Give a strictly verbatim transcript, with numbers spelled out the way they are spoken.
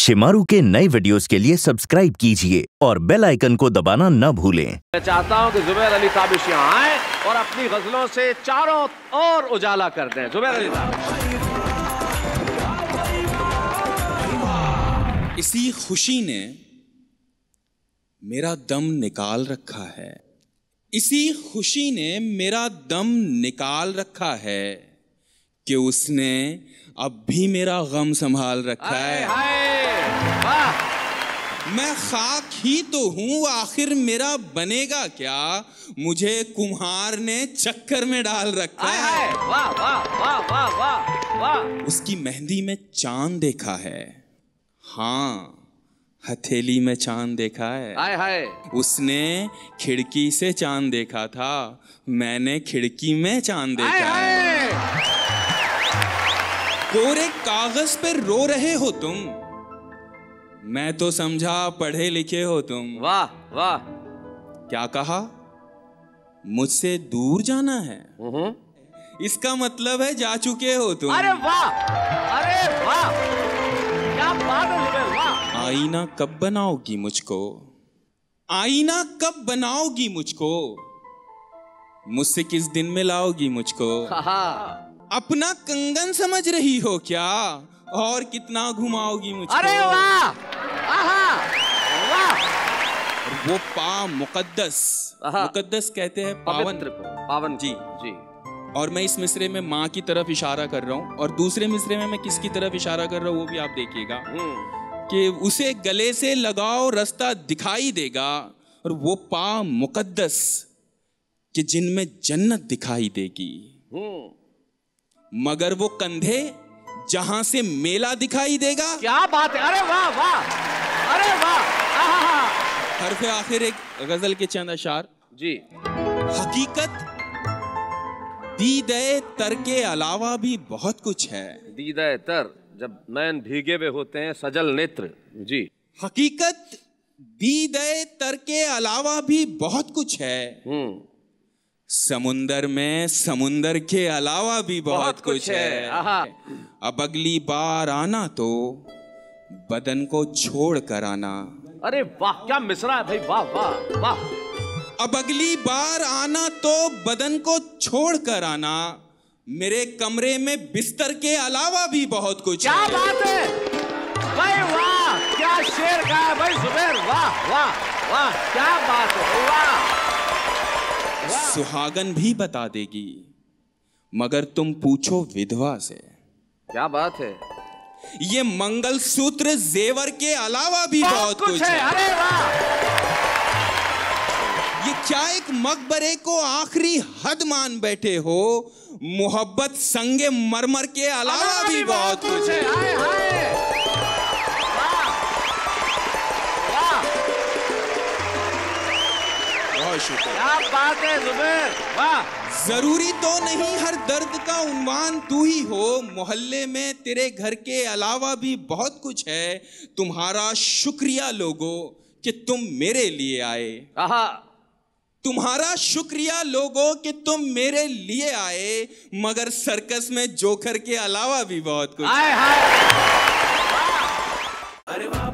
शिमारू के नए वीडियोस के लिए सब्सक्राइब कीजिए और बेल आइकन को दबाना न भूलें। मैं चाहता हूं कि जुबैर अली ताबिश यहाँ आए और अपनी गजलों से चारों ओर उजाला कर दें। जुबैर अली ताबिश। इसी खुशी ने मेरा दम निकाल रखा है, इसी खुशी ने मेरा दम निकाल रखा है कि उसने अब भी मेरा गम संभाल रखा है। वाह। मैं खाक ही तो हूं, आखिर मेरा बनेगा क्या, मुझे कुम्हार ने चक्कर में डाल रखा है। वाह वाह वाह वाह वाह वाह। उसकी मेहंदी में चांद देखा है, हाँ हथेली में चांद देखा है। हाय हाय। उसने खिड़की से चांद देखा था, मैंने खिड़की में चांद देखा है। कोरे कागज पे रो रहे हो तुम, मैं तो समझा पढ़े लिखे हो तुम। वाह वाह। क्या कहा? मुझसे दूर जाना है, इसका मतलब है जा चुके हो तुम। अरे वाह, अरे वाह, क्या बात है। वाह। आईना कब बनाओगी मुझको, आईना कब बनाओगी मुझको, मुझसे किस दिन मिलाओगी मुझको। अपना कंगन समझ रही हो क्या, और कितना घुमाओगी मुझको। अरे वाह, आहा, वाह। वो पा मुकद्दस, मुकद्दस कहते हैं पावन, पावन जी जी। और मैं इस मिसरे में माँ की तरफ इशारा कर रहा हूँ, और दूसरे मिसरे में मैं किसकी तरफ इशारा कर रहा हूँ वो भी आप देखिएगा कि उसे गले से लगाओ रास्ता दिखाई देगा, और वो पा मुकद्दस कि जिनमें जन्नत दिखाई देगी, मगर वो कंधे जहां से मेला दिखाई देगा। क्या बात है। अरे वाह वाह, अरे वाह। हरफे आखिर एक गजल के चंद अशार जी। हकीकत दीदे तर के अलावा भी बहुत कुछ है। दीदे तर, जब नयन भीगे हुए होते हैं, सजल नेत्र। जी। हकीकत दीदे तर के अलावा भी बहुत कुछ है, समुंदर में समुंदर के अलावा भी बहुत, बहुत कुछ, कुछ है, है। अब अगली बार आना तो बदन को छोड़ कर आना। अरे वाह, क्या मिसरा है भाई, वाह वाह वाह। अब अगली बार आना तो बदन को छोड़ कर आना, मेरे कमरे में बिस्तर के अलावा भी बहुत कुछ क्या है। क्या बात है भाई, वाह, क्या शेर का है भाई जुबैर, वाह वाह वाह, क्या बात है, वाह। सुहागन भी बता देगी, मगर तुम पूछो विधवा से। क्या बात है। ये मंगलसूत्र जेवर के अलावा भी बहुत, बहुत कुछ, कुछ है, है। अरे वाह। ये क्या एक मकबरे को आखिरी हद मान बैठे हो, मोहब्बत संगे मरमर के अलावा भी, भी बहुत कुछ है। हाय हाय। क्या बात है जुबैर, वाह। जरूरी तो नहीं हर दर्द का उन्वान तू ही हो, मोहल्ले में तेरे घर के अलावा भी बहुत कुछ है। तुम्हारा शुक्रिया लोगों कि तुम मेरे लिए आए, आहा। तुम्हारा शुक्रिया लोगों कि तुम मेरे लिए आए, मगर सर्कस में जोकर के अलावा भी बहुत कुछ। हाय हाय। अरे वाह।